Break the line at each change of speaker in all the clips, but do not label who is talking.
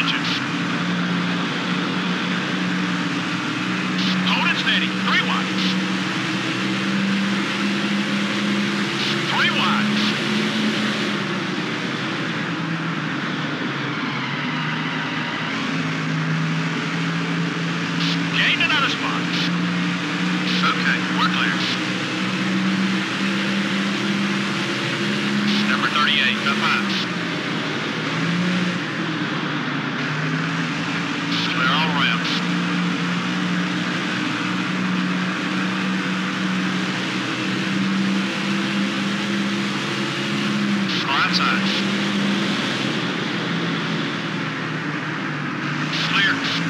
attention. Hold it steady. 3 wide. 3 wide. Gain another spot. Okay, we're clear. Number 38, up high. Clear all around. Right side. Clear.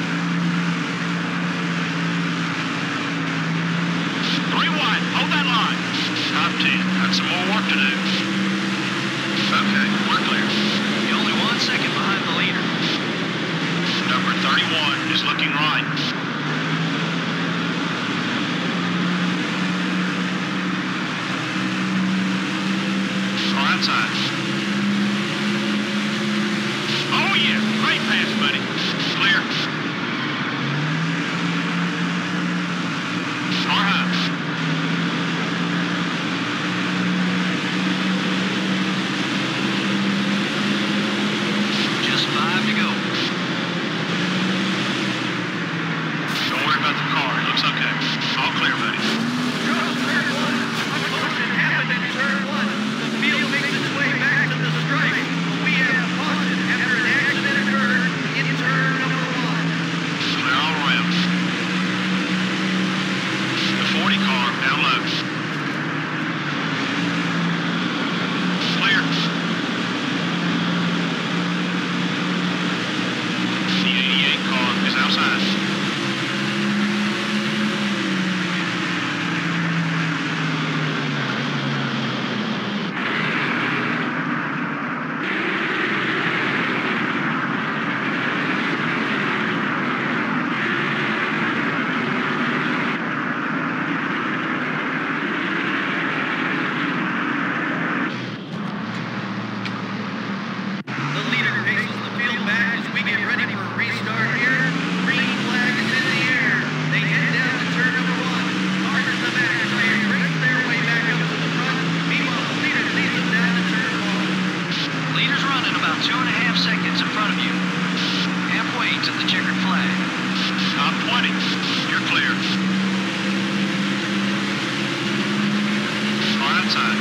3 wide. Hold that line. Top 10. Got some more work to do. Okay, we're clear. You're only 1 second behind the leader. Number 31 is looking right. Right side. Oh yeah, great pass, buddy. Clear. Far high. Just 5 to go. Don't worry about the car. It looks okay. All clear, buddy.
Turn 1. Motion happened in turn 1. The field makes its way back to the stripe. We have caution after an accident occurred in turn number 1.
Clear all around. The 40 car down low. Clear. The 88 car is outside.
The leader faces the field back as we get ready for a restart here. Green flag is in the air. They head down to turn number 1. Cars in the back try to race their way back up to the front. Meanwhile, the leader leads them down to turn 1.
Leader's running about 2.5 seconds in front of you. Halfway to the checkered flag.
Top 20. You're clear. Right side.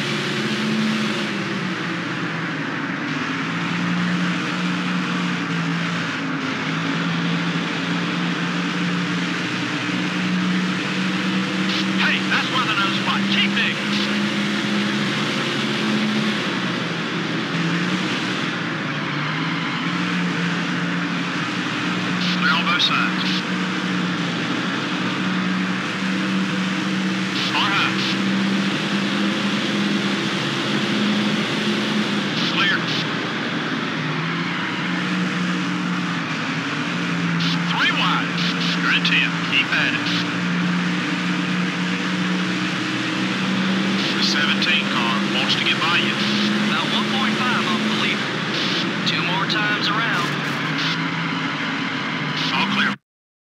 Hey, that's where the nose spot. Keep digging. Clear on both sides. Far high. Clear. 3 wide. You're in 10. Keep at it. The 17 car wants to get by you.
About 1.5 off the leader. 2 more times around.